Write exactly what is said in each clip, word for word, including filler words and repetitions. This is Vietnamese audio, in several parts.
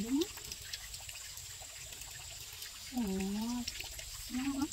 đúng không? Nó nó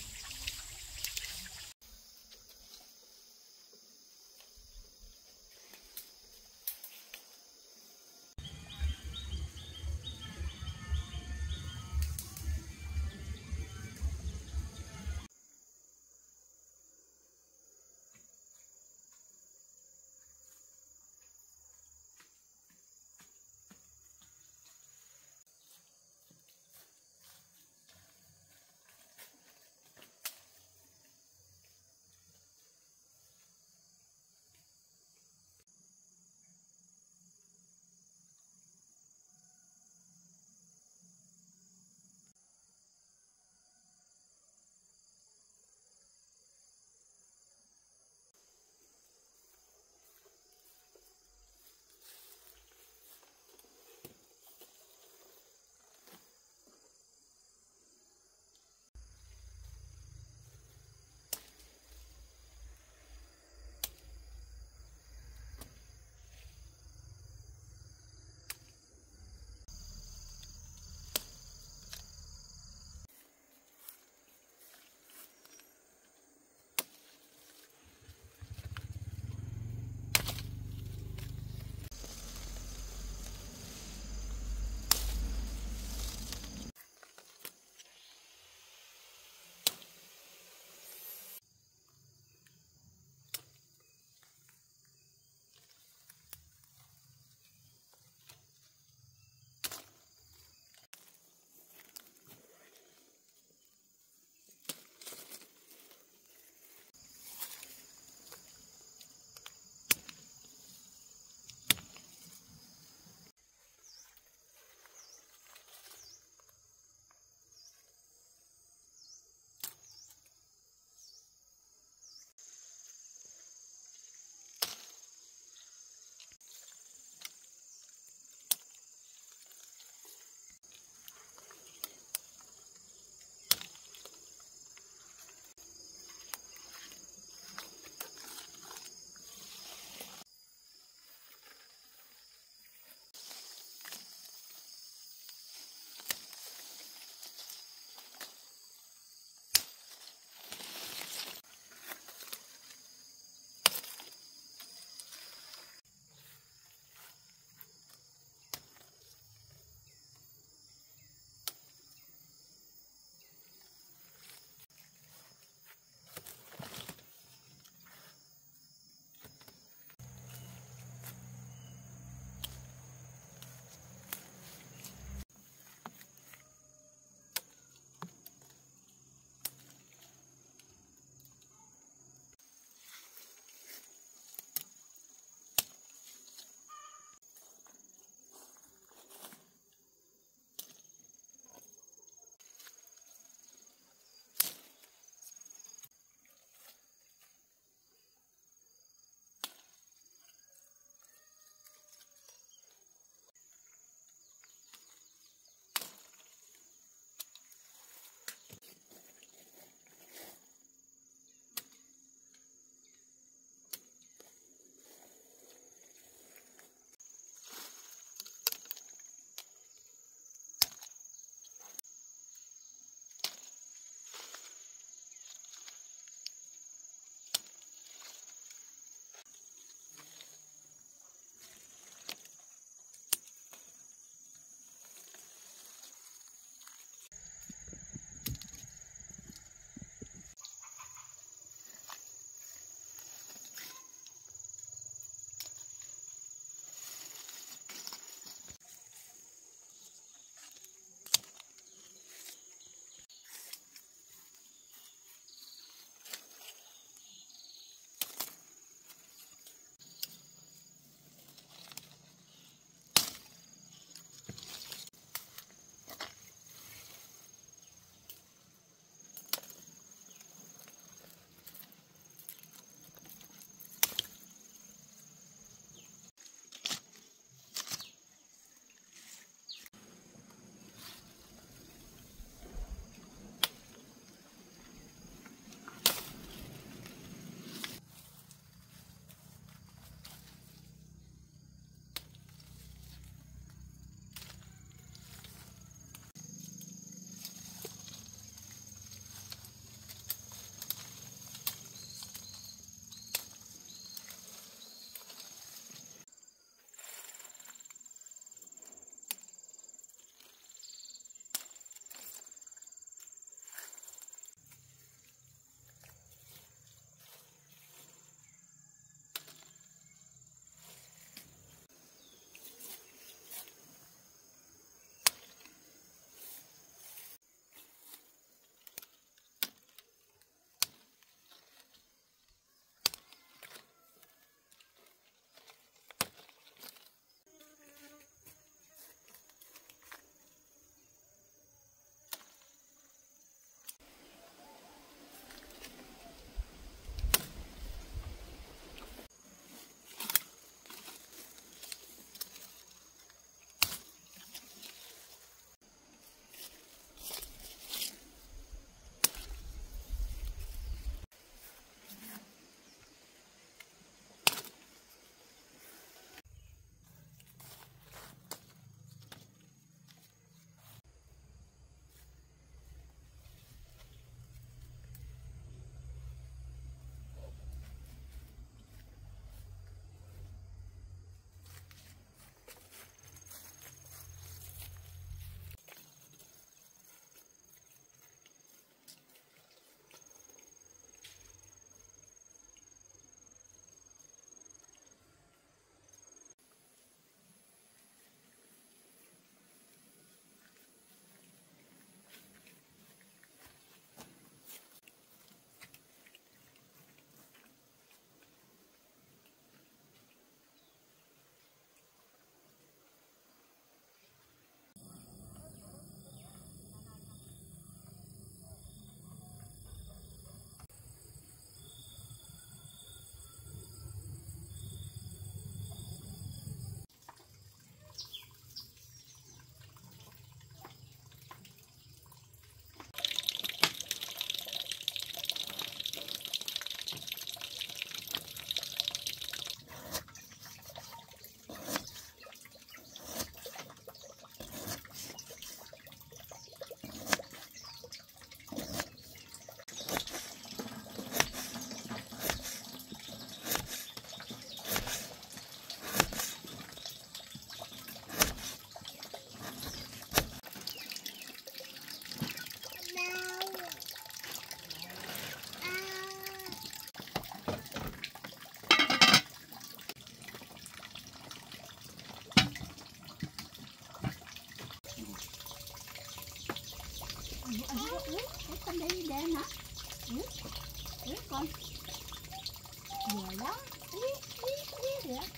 Cái con đi đen hả? Ừ. Ừ, con. Vừa lắm. Ý, ý, ý được.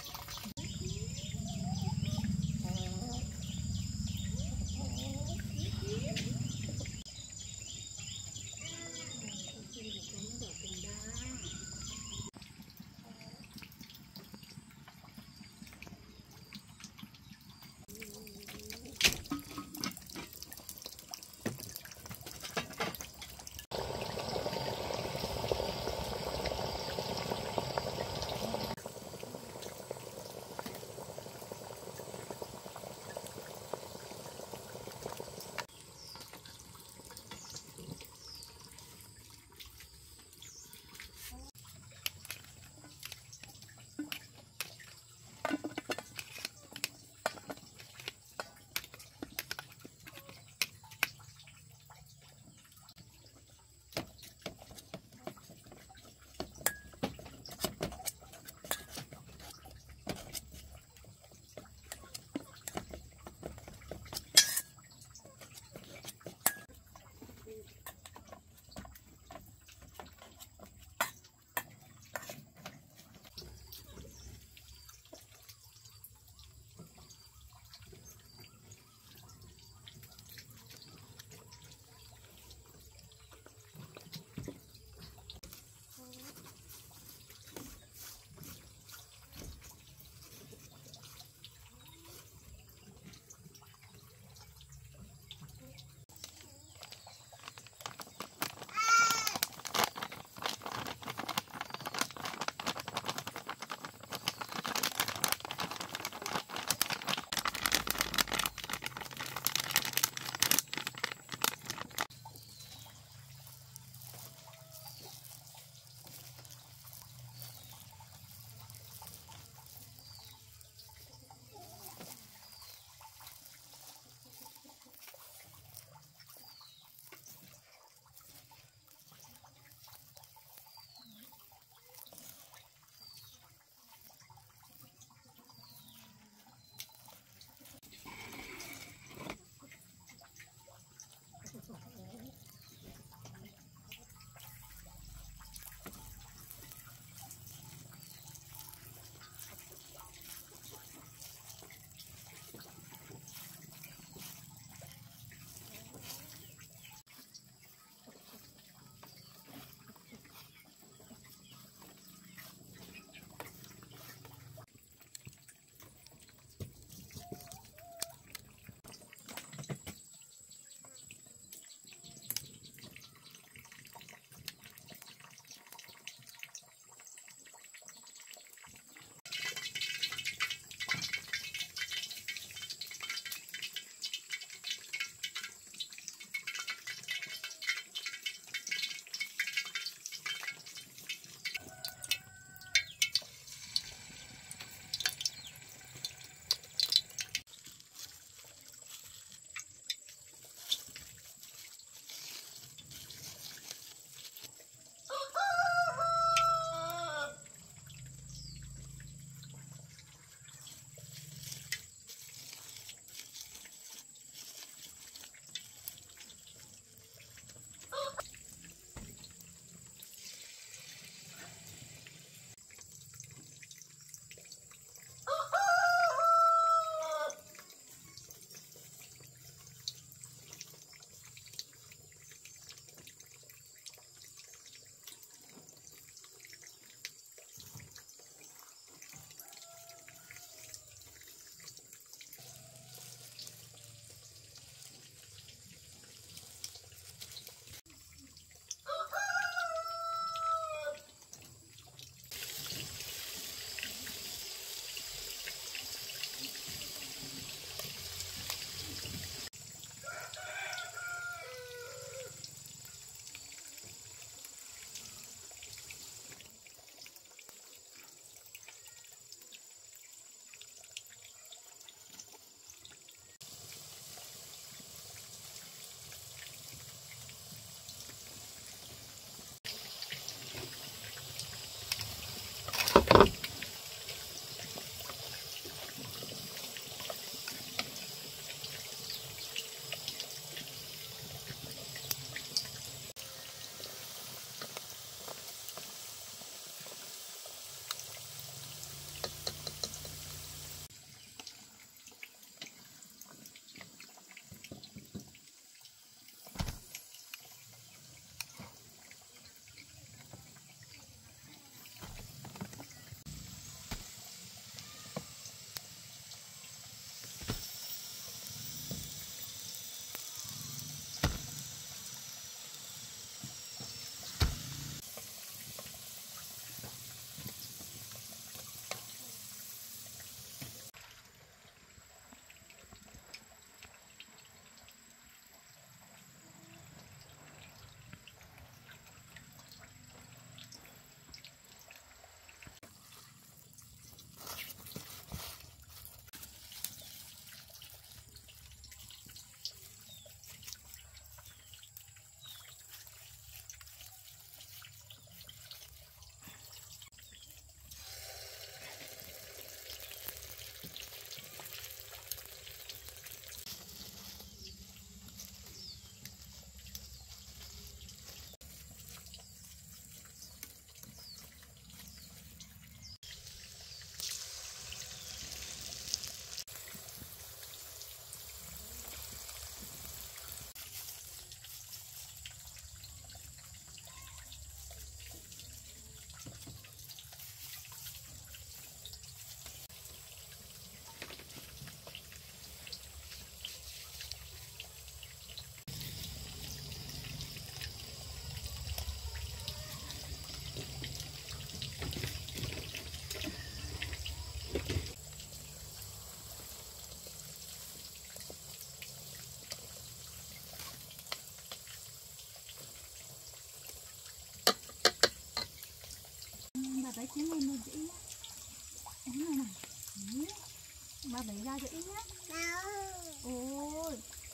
Cái này nó dễ nhá. Cái này này. Đấy. Bà lấy ra cho ít nhá. Ôi.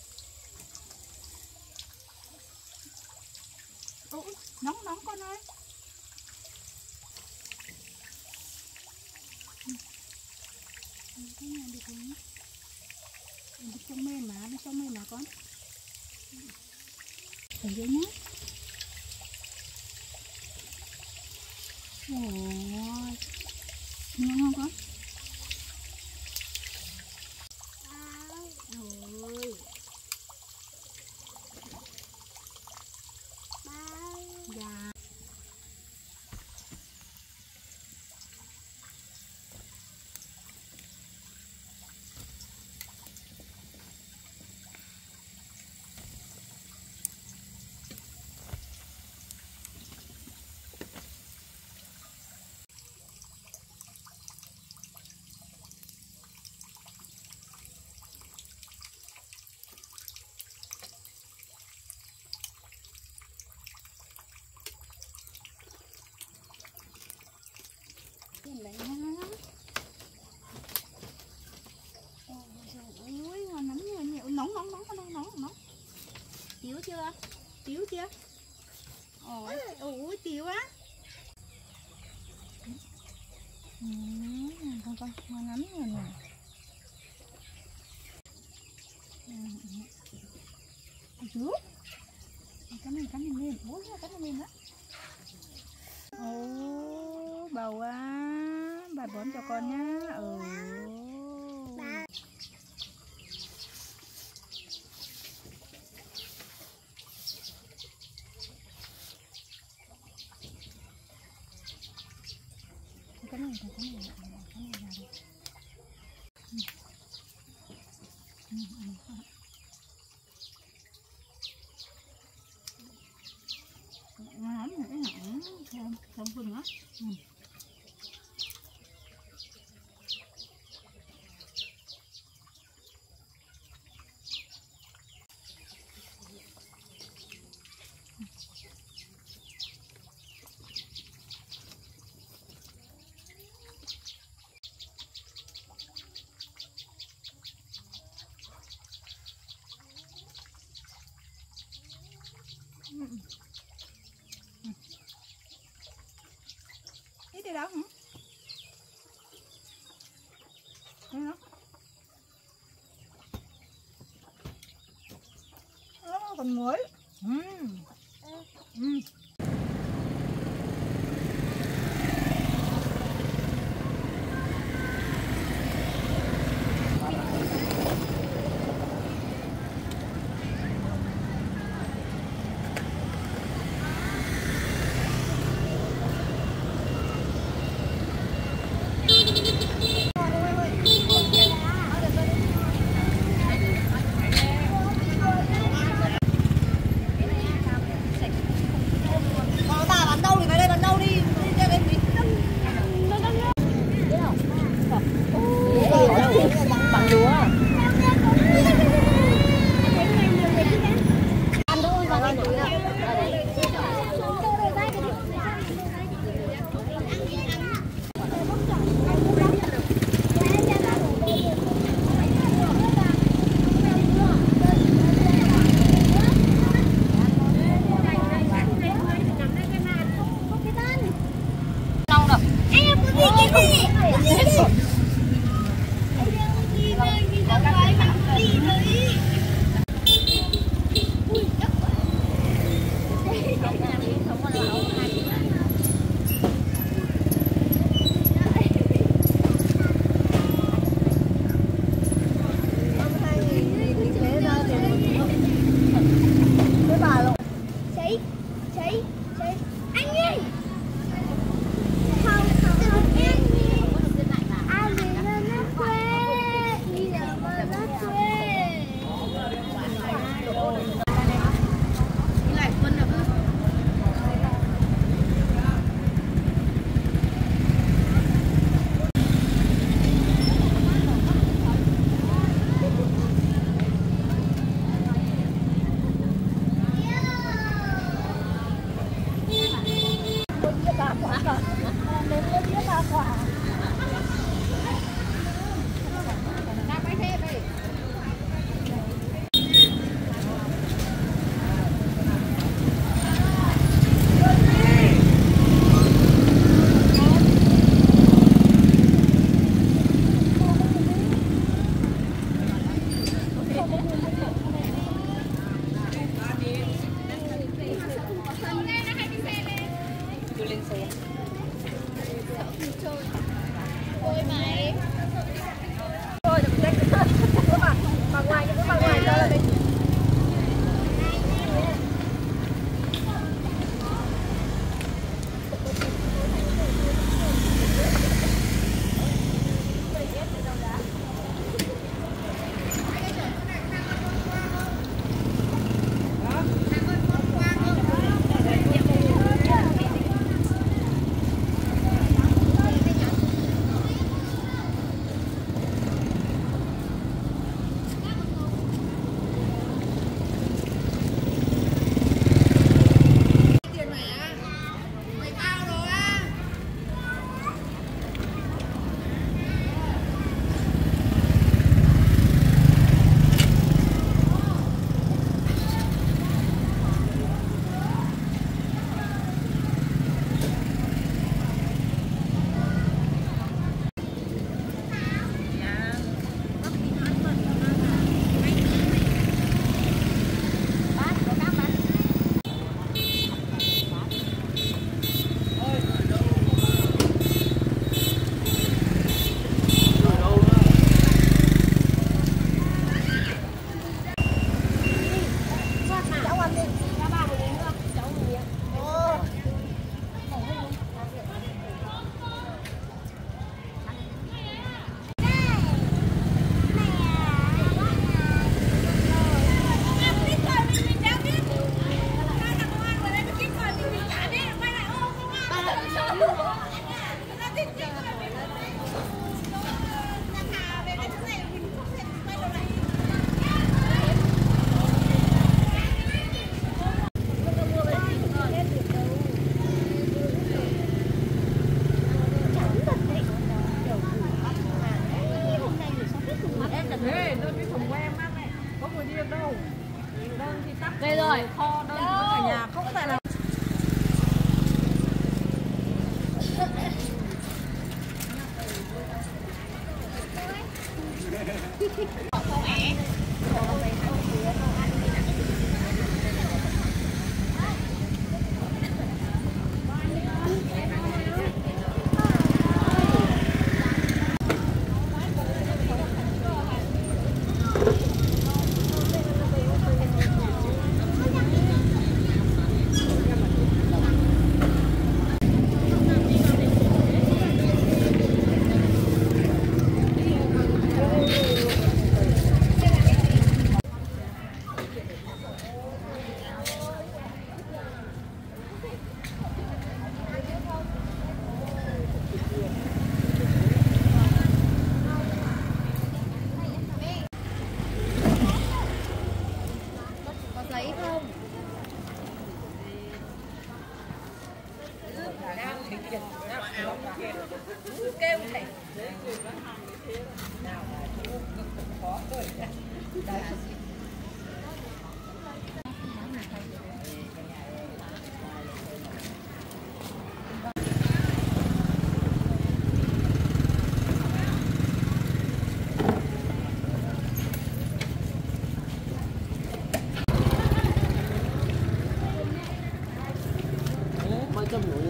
Ôi, nóng nóng con ơi. Cái này được rồi nhá. Bên trong mềm mà, bên trong mềm mà con. Thấy chưa nhá. Ôi. Ngon không con? Ôi. Dạ. Lấy nha. Ôi, ngon lắm nhiều nhiều. Nóng nóng nóng nóng nóng nóng. Tiếu chưa? Tiếu chưa? Ôi, ôi tiếu á. Ừ, con con ngon lắm rồi nè. Chú. Cái này cái này mềm, ôi cái này mềm á. Ồ, bầu á, bà bón cho con nhá. Ừ. Cái này, cái này, cái này, cái này là được. Ừ. Ừ, ừ. Ngon lắm rồi, cái này thơm, thơm vừng á. Ừ. Ừ. Ừ. Đi đi đâu hả? Đi đâu? Ồ, còn muối. Ừ. Ừ. Ê, đơn cái thùng của em ăn này, có người đi được đâu. Đơn thì tắt. Đây rồi. Kho đơn có cả nhà, không phải là giấy không? kêu thầy. mấy trăm nữa.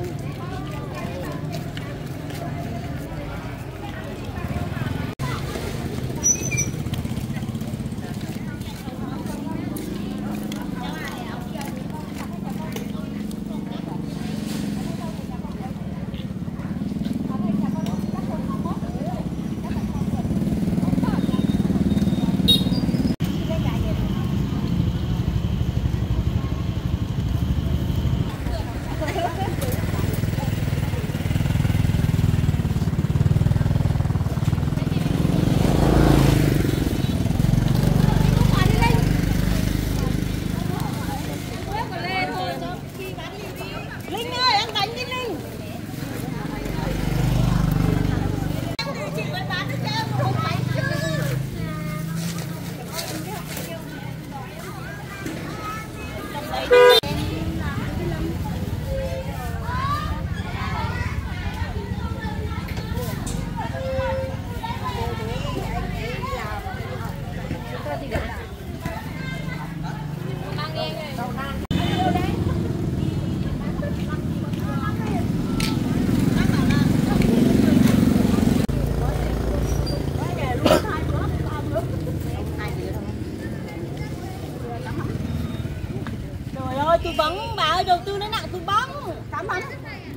Tôi bắn bà ơi, đầu tư nó nặng tôi bắn cám bắn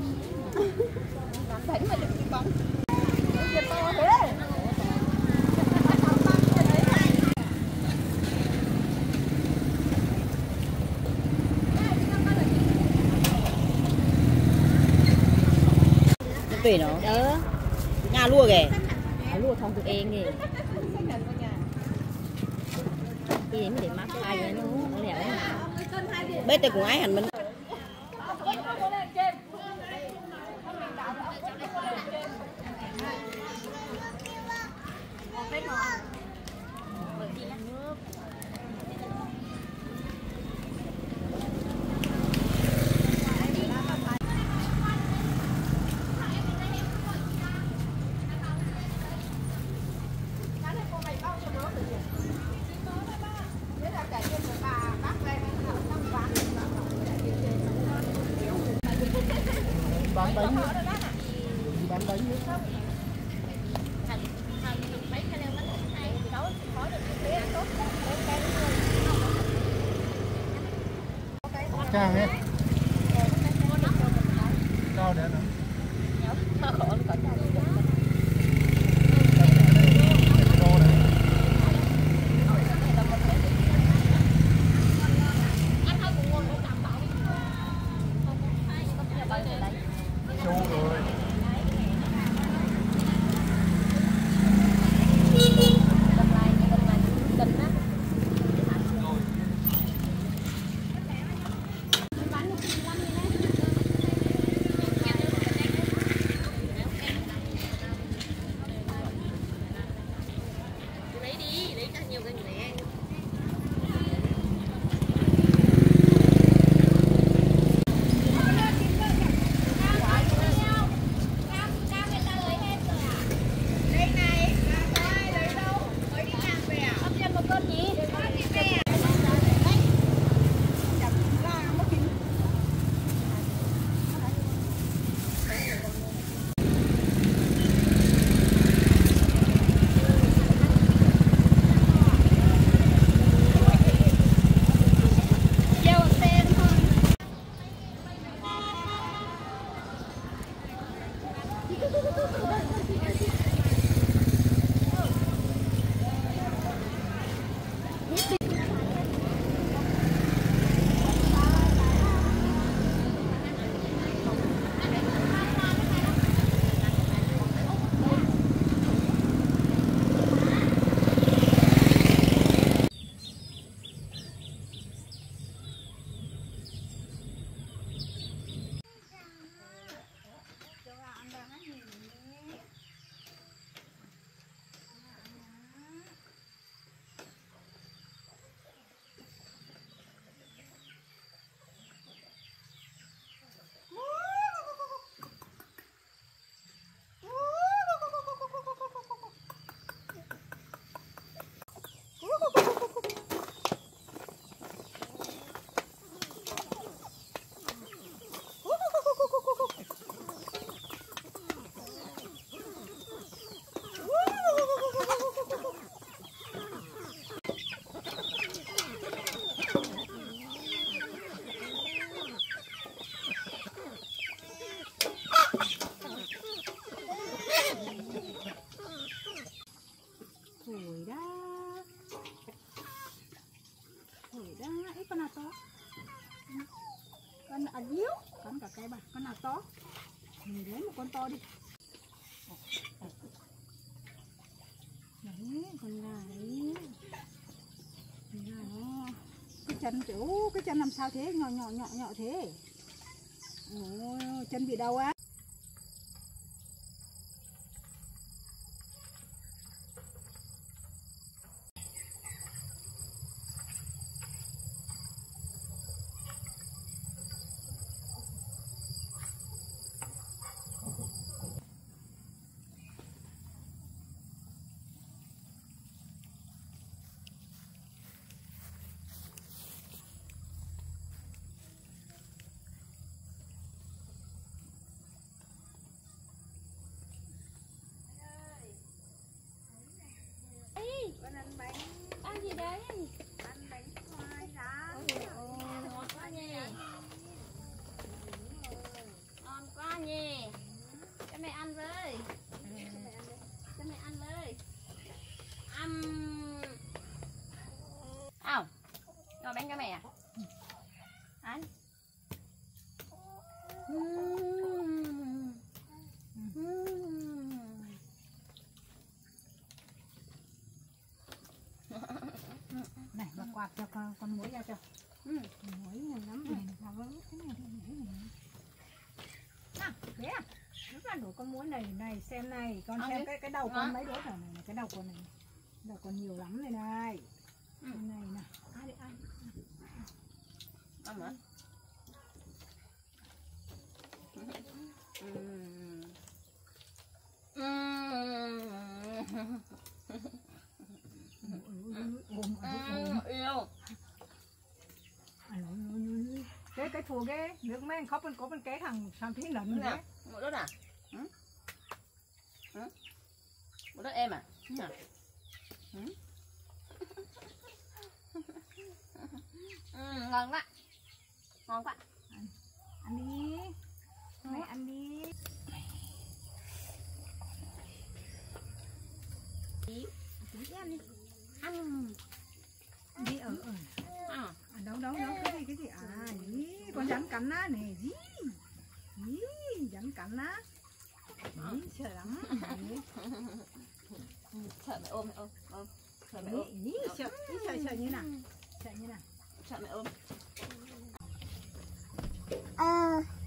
làm thánh mà đừng tôi bắn cái to thế. Tùy nó. Ờ. Nhà lua kìa. Lúa thông tụi em kìa. Đi đến để mắc ai vậy nó nó lẻo. Bết đây cũng ái hẳn mình. Bán bánh nữa. Bán bánh nữa. Càng ấy. Cao đấy nào. nhiều cái này. Con nào to? Con ở díu, con cả cái bà, con nào to? Mình lấy một con to đi. Đấy, con gà đấy. Con gà nó cái chân kiểu cái chân làm sao thế, nhỏ nhỏ nhỏ nhỏ thế. Ồ, chân bị đau á. Con ăn bánh. Ăn gì đấy? Ăn bánh khoai rán. Ngon quá nhỉ. Ngon quá nhỉ. Cho mẹ ăn với. Cho mẹ ăn với. Ăn. Ảo. Ngon bánh cho mẹ à? Ăn. Này, bà quạt cho con, con muối ra cho. Ừ, muối này lắm. Ừ. Này, vỡ cái này, cái này. À, thế à? Lúc là đổ con muối này, này, xem này. Con à, xem cái cái đầu con mấy đứa này, này, cái đầu con này. Đầu con nhiều lắm này này. Ừ. Cái này nè. Ai đi ăn. Ăn hả? Ừ. Ừ. Ôm, ôm, yêu. Cái cái thua cái nước mấy khóc bên cố bên cái thằng sao thấy lợn nữa. Một đất à? Ừ? Ừ? Một đất em à? Ừ. Ừ. Ừ, ngon quá. Ngon quá. Ăn, ăn đi. Mày ăn đi. Đi. Đi ăn đi. Ăn. Đi ở ở. À, à đâu đâu đâu cái gì cái gì à ý, con rắn cắn á này gì ý, rắn cắn á ý, sợ lắm sợ mẹ ôm mẹ ôm ôm sợ mẹ ý, ôm ý, sợ ý, sợ sợ như nào sợ như nào sợ mẹ ôm À.